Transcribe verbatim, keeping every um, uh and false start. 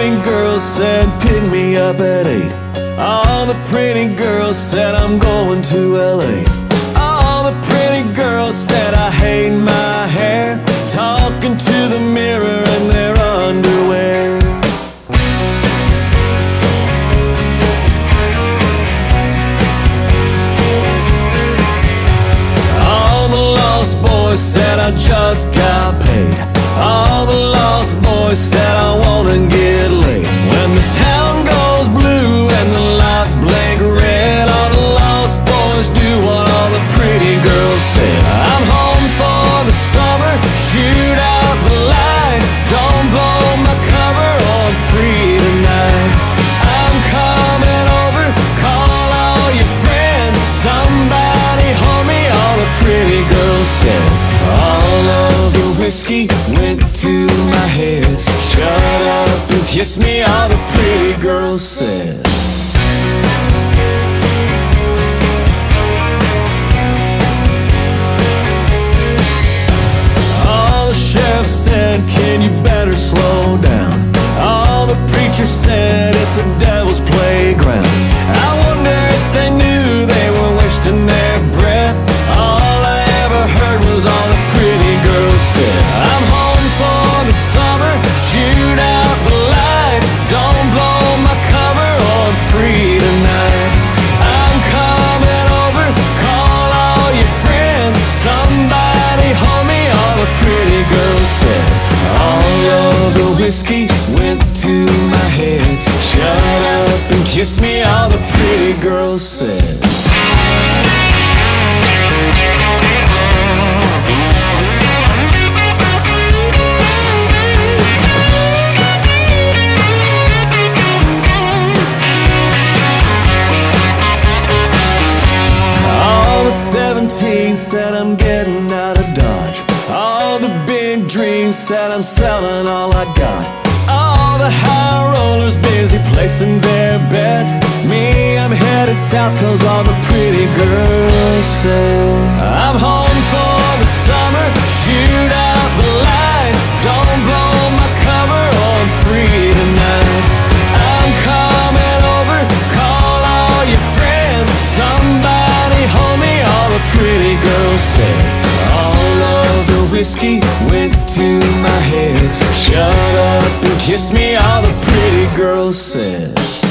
pretty girls said pick me up at eight. All the pretty girls said I'm going to L A. All the pretty girls said I hate my hair, talking to the mirror in their underwear. All the lost boys said I just got paid. All the lost boys said I wanna get laid. When the town goes blue and the lights blink red, all the lost boys do what all the pretty girls said. I'm home for the summer, shoot out the lights, don't blow my cover, or I'm free tonight. I'm coming over, call all your friends, somebody hold me, all the pretty girls said. All of the whiskey went to my head, shut up and kiss me, all the pretty girls said. All the sheriff said, Ken, you better slow down. All the preachers said it's a devil's playground. I wonder if they knew they were wasting their breath. All I ever heard was all the pretty girls said. I'm home for the summer, shoot out the lights, don't blow my cover, or I'm free tonight. I'm coming over, call all your friends, somebody hold me, all the pretty girls said. All of the whiskey went to my head, shut up and kiss me, all the pretty girls said. seventeenth said I'm getting out of Dodge. All the big dreams said I'm selling all I got. All the high rollers busy placing their bets. Me, I'm headed south cause all the pretty girls say. I'm home for the summer, shoot out the lights, don't blow my cover, or I'm free tonight. I'm coming over, call all your friends, somebody hold me, all the pretty girls said. All of the whiskey went to my head, shut up and kiss me, all the pretty girls said.